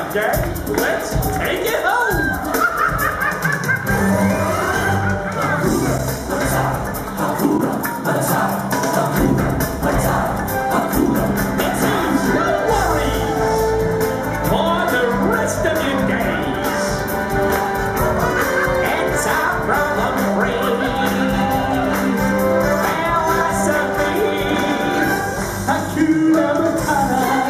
gang. Let's take it home. It seems no worries for the rest of your days. It's our problem-free philosophy. Hakuna Matata.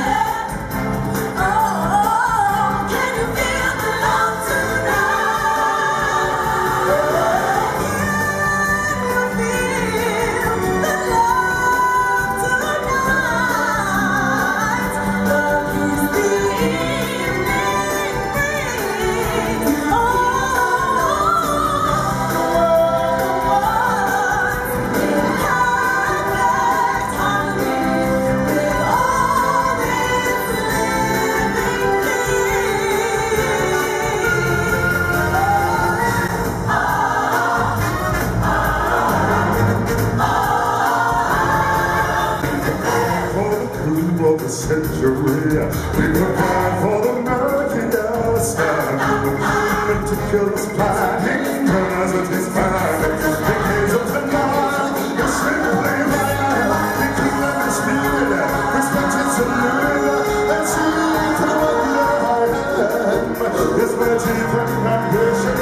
Century, we provide for the American style. To kill us blind, as it is fine. Decades of denial, you're simply right. You can understand it, respect and salute. And see to what I am. It's my chief and ambition.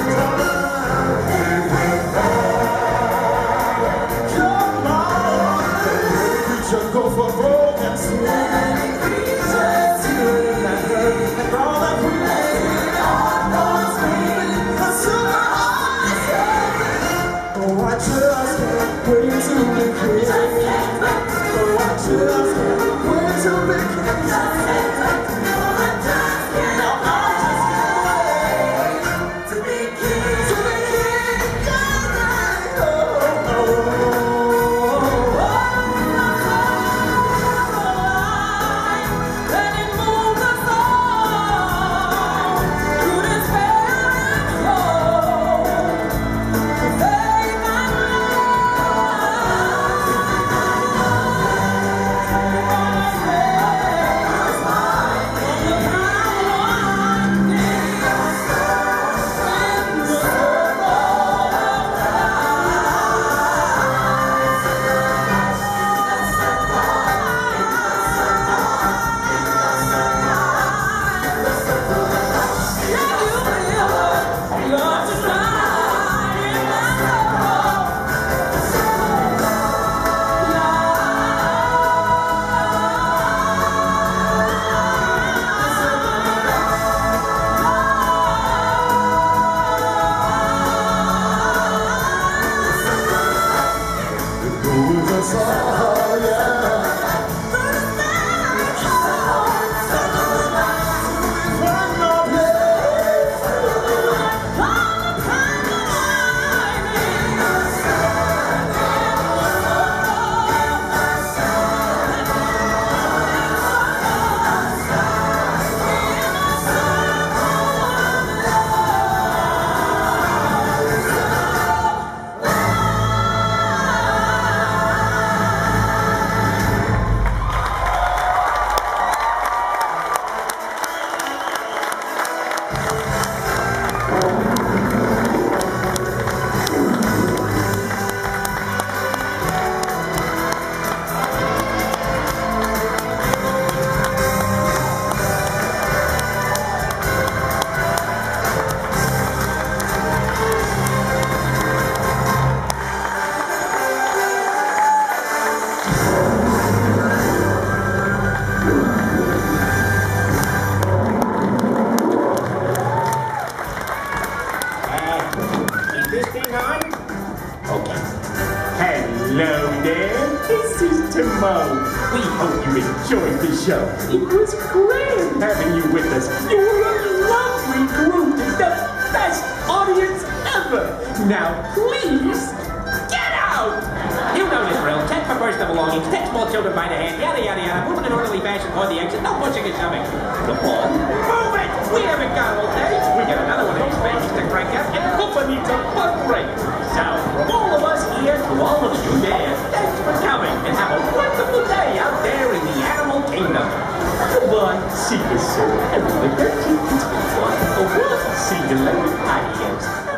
Come on, baby, creature, go for broke and slow. Hello there, this is Timon. We hope you enjoyed the show. It was great having you with us. You were a lovely group, the best audience ever. Now please, get out! You know the drill. Check for personal belongings, take small children by the hand, yada yada yada, move in an orderly fashion toward the exit, no pushing and shoving. The ball, move it! We haven't got all day. We got another one of these babies to crank up, and Papa needs a fun break. So, from all of us here to all of you there, thanks for coming, and have a wonderful day out there in the animal kingdom. Goodbye. See you soon. delay. Adios.